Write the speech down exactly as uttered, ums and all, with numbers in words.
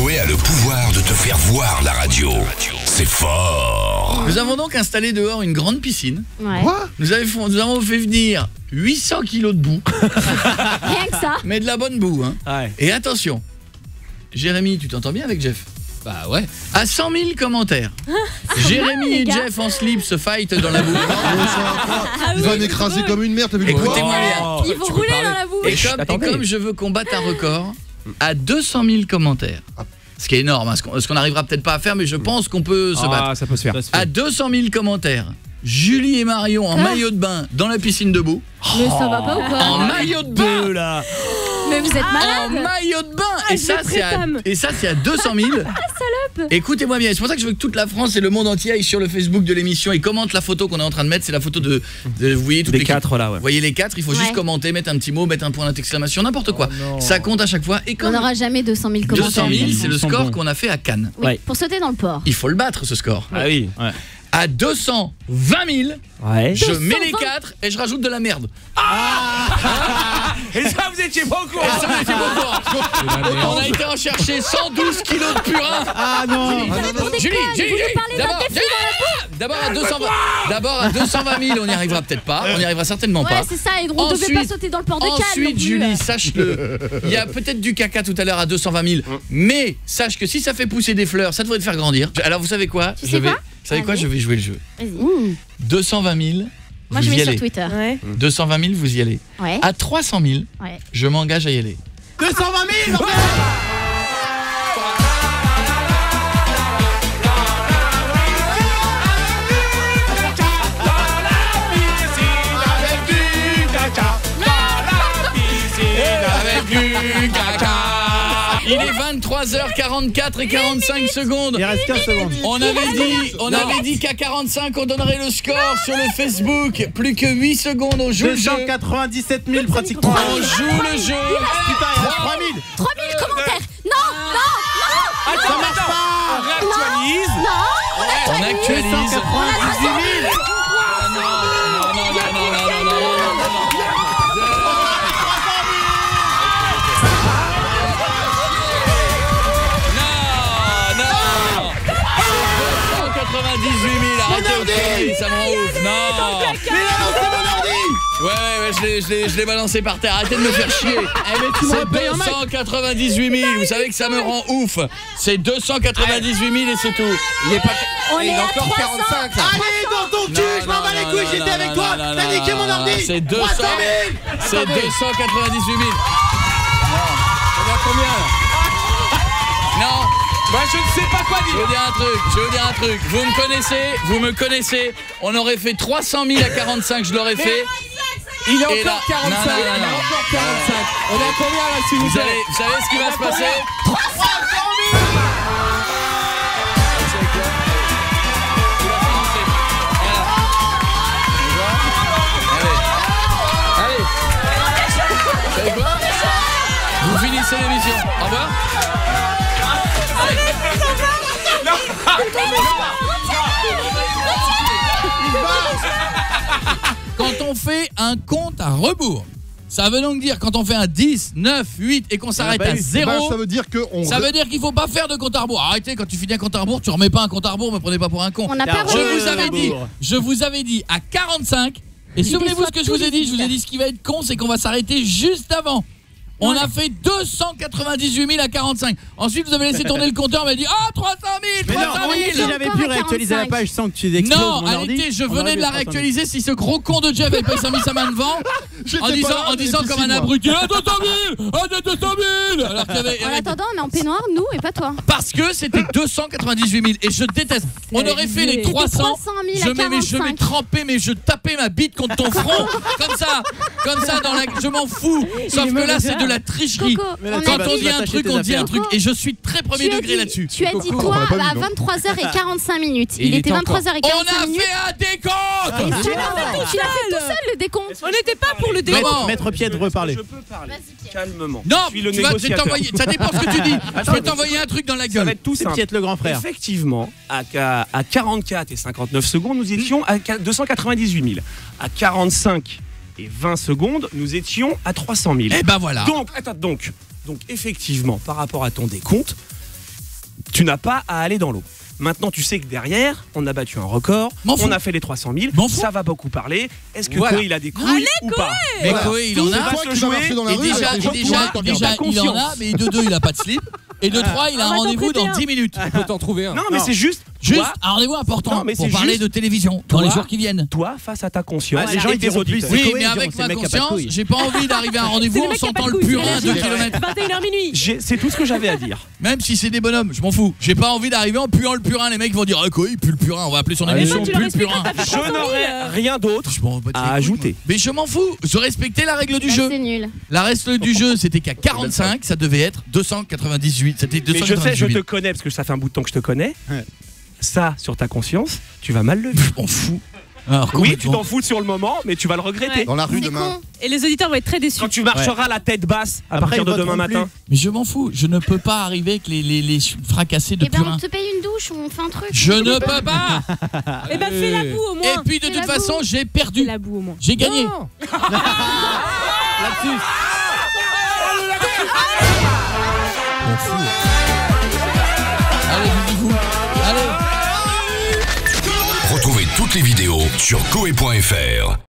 Coé a le pouvoir de te faire voir la radio. C'est fort. Nous avons donc installé dehors une grande piscine. Ouais. Quoi ? Nous avons, nous avons fait venir huit cents kilos de boue. Rien que ça. Mais de la bonne boue, hein. Ouais. Et attention, Jérémy, tu t'entends bien avec Jeff? Bah ouais. À cent mille commentaires. Jérémy les et gars. Jeff en slip se fight dans la boue. Il va m'écraser comme une merde, t'as vu le quoi ? Écoutez-moi bien. Ils vont rouler dans la boue. Et comme, et attendez. comme je veux qu'on batte un record à deux cent mille commentaires, ce qui est énorme, hein, ce qu'on ce qu'on n'arrivera peut-être pas à faire, mais je pense qu'on peut se battre. Ah, ça peut se faire. À deux cent mille commentaires, Julie et Marion en Ah. maillot de bain dans la piscine de boue. Mais ça va pas ou En quoi? maillot de bain Deux là. Mais vous êtes En malade. maillot de bain. Ah, Et je ça vais c'est à, préfam. et ça c'est à deux cent mille. Salope. Écoutez-moi bien, c'est pour ça que je veux que toute la France et le monde entier aillent sur le Facebook de l'émission et commente la photo qu'on est en train de mettre. C'est la photo de, de vous voyez toutes Les les quatre là, ouais. Vous voyez les quatre, il faut juste Ouais. commenter, mettre un petit mot, mettre un point d'exclamation, n'importe quoi. non. Ça compte à chaque fois et On comme n'aura jamais deux cent mille commentaires. deux cent mille, c'est le Ils sont score bons. qu'on a fait à Cannes. Oui, Ouais. pour sauter dans le port. Il faut le battre ce score. Ah oui. Ouais. À deux cent vingt mille, Ouais. je deux cent mets les vingt. quatre et je rajoute de la merde. Et ça vous étiez pas au Et courant. ça, on était pas au courant. On a été en chercher cent douze kilos de purin. Ah non. Pour des Julie, connes, Julie, vous nous Julie, parlez d'un d'abord, défi dans la boue. D'abord à deux cent vingt, d'abord à deux cent vingt mille, on n'y arrivera peut-être pas, on n'y arrivera certainement Ouais, pas. c'est ça, et on devait Ensuite- pas sauter dans le port de Cannes. non Ensuite, plus. Julie, sache-le, il y a peut-être du caca tout à l'heure à deux cent vingt mille, mais sache que si ça fait pousser des fleurs, ça devrait te faire grandir. Alors vous savez quoi? Tu Je sais vais, quoi vous savez quoi? Allez. Je vais jouer le jeu. Vas-y. deux cent vingt mille, Moi, vous je y mets sur allez. Twitter. Ouais. deux cent vingt mille, vous y allez. Ouais. À trois cent mille, Ouais. je m'engage à y aller. deux cent vingt mille. Avec du caca. Il est vingt-trois heures quarante-quatre et quarante-cinq secondes. Il reste quinze secondes. On avait dit, on avait dit qu'à quarante-cinq on donnerait le score sur le Facebook. Plus que huit secondes, on joue le deux jeu. cent quatre-vingt-dix-sept mille pratiquement. On joue le jeu. Putain, il reste trois mille. trois mille commentaires. Non, non, non. Ça marche pas. On réactualise. Non, On actualise. deux cent quatre-vingt-dix-huit mille. Ah non, non, non, non, non, non, non, non, non, non. Non, non. deux cent quatre-vingt-dix-huit mille, arrêtez vos conneries, ça me rend ouf. Non. Ouais, ouais, je l'ai, je l'ai, je l'ai balancé par terre. Arrêtez de me faire chier. C'est deux cent quatre-vingt-dix-huit mille. Vous savez que ça me rend ouf. C'est deux cent quatre-vingt-dix-huit mille et c'est tout. Il est pas. on il est est à encore trois quarante-cinq là. Allez dans ton cul, je m'en bats les couilles, j'étais avec toi. T'as niqué mon ordi. C'est deux trois cents cent mille. C'est deux cent quatre-vingt-dix-huit mille. On est à combien là? Non. Bah je ne sais pas quoi Je dire. veux dire un truc, je veux dire un truc. Vous me connaissez, vous me connaissez. On aurait fait trois cent mille à quarante-cinq, je l'aurais fait. Il est Et là- encore quarante-cinq. Non, non, non, Il est non. encore quarante-cinq. On est à combien là s'il vous Vous, plaît? allez, vous savez ce qui va se passer? Vous savez quoi? Tu vas financer. Voilà. Allez. Allez. Vous savez quoi? Vous finissez l'émission. Au revoir. Quand on fait un compte à rebours, ça veut donc dire quand on fait un dix, neuf, huit et qu'on s'arrête Bah à oui, zéro, bah, ça veut dire que on ça veut dire qu'il faut pas faire de compte à rebours. Arrêtez, quand tu finis un compte à rebours, tu remets pas un compte à rebours, me prenez pas pour un con. On n'a pas Je remis vous le avais dit, rebours. je vous avais dit à quarante-cinq. Et Il souvenez-vous déçoit ce que je tous vous ai les dit, je vous ai dit ce qui va être con, c'est qu'on va s'arrêter juste avant. On Ouais. a fait deux cent quatre-vingt-dix-huit mille à quarante-cinq. Ensuite, vous avez laissé tourner le compteur, on m'a dit "Ah, trois cent mille, Mais non, trois cent on dit mille." si j'avais pu réactualiser la page sans que tu exploses Non, mon en ordi, réalité, je on aurait venais vu de la trois cent mille. réactualiser si ce gros con de Jeff avait pas mis sa main devant J'étais en pas disant, là, en mais disant si, comme si, un moi. abruti "Ah, deux cent mille, ah, deux cent mille." Alors qu'il y avait En attendant, on est en peignoir, nous, et pas toi. parce que c'était deux cent quatre-vingt-dix-huit mille et je déteste. On aurait fait les C'était trois cents. trois cent mille à Je mets, mais je mets quarante-cinq. trempé, mais je tapais ma bite contre ton front comme ça, comme ça dans la. Je m'en fous. Sauf que là, c'est de la tricherie. Coco, Mais là, on tu a Quand vas- on dit- dit un attacher truc, tes on dit un affaires. truc et je suis très premier tu as degré dit- là-dessus. Tu as dit Coco, toi on l'a pas vu, à non. vingt-trois heures quarante-cinq minutes. Et Il il était était encore. vingt-trois heures On quarante-cinq a minutes. fait un décompte. Tu l'as fait, tu l'as fait tout seul le décompte. On n'était pas pour le Comment décompte. Maître Pied de reparler. Je peux parler Vas-y, Pierre. calmement. Non, je suis le tu vas je vais négociateur. t'envoyer. Ça dépend ce que tu dis. Je Attends, vais mais- t'envoyer un truc dans la Ça va gueule. être tout C'est simple. Piet le grand frère. Effectivement, à, à, à quarante-quatre et cinquante-neuf secondes, nous étions à deux cent quatre-vingt-dix-huit mille. À quarante-cinq et vingt secondes, nous étions à trois cent mille. Et ben voilà. Donc, attends, donc, donc effectivement, par rapport à ton décompte, tu n'as pas à aller dans l'eau. Maintenant, tu sais que derrière, on a battu un record, on a fait les trois cent mille, ça va beaucoup parler. Est-ce que Voilà. Koé, il a des couilles Allez, ou pas? Mais Voilà. Koé, il en C'est a. toi va qui se vas jouer, marcher dans la Et rue. déjà, avec des gens et qui déjà, vont déjà, ta il en conscience. a, mais de deux, il a pas de slip. Et de trois, il a on un va t'en rendez-vous prêter dans un. dix minutes. On peut t'en trouver un. Non, mais Non. c'est juste, Juste toi, un rendez-vous important Non, mais pour c'est parler juste- de télévision dans les Toi- jours qui viennent. toi, face à ta conscience, Ah, les gens et ils diront plus, plus. c'est Oui, Koé, mais genre, avec c'est ma le mec qui a pas de conscience, couilles. j'ai pas envie d'arriver à un rendez-vous C'est le en mec qui a pas sentant de le couilles, purin à c'est deux vrai. kilomètres. vingt et une heures minuit. J'ai- C'est tout ce que j'avais à dire. Même si c'est des bonhommes, je m'en fous. J'ai pas envie d'arriver en puant le purin. Les mecs vont dire, ah, Koé, il pue le purin. On va appeler son Allez, émission toi, tu Pue leur le purin. expliqueras, t'as fait Je trois cent mille, n'aurais euh. rien d'autre Je m'en bats les à couilles, ajouter. moi. Mais je m'en fous. Je respectais la règle du Bah, jeu. c'est nul. La règle du jeu, c'était qu'à quarante-cinq, ça devait être deux cent quatre-vingt-dix-huit. C'était Mais je sais, je te deux cent quatre-vingt-dix-huit. connais parce que ça fait un bout de temps que je te connais. Ouais. Ça, sur ta conscience, tu vas mal le vivre. Je m'en fous. Alors, Oui, tu complètement. t'en fous sur le moment, mais tu vas le regretter. Ouais. Dans la rue C'est demain. con. Et les auditeurs vont être très déçus. Quand tu marcheras la tête basse à Après, partir de ils demain voteront matin. Mais je m'en fous. Je ne peux pas arriver avec les, les, les fracassés de Eh ben, purin. on te paye une douche, on fait un truc. Je ne peux pas. Eh ben, fais la boue au Et moins. puis de Fais toute la façon, boue. j'ai Fais perdu. la boue au moins. J'ai gagné. Non. Lapsus. M'en fous. Allez, vous Allez. Retrouvez toutes les vidéos sur koé point f r.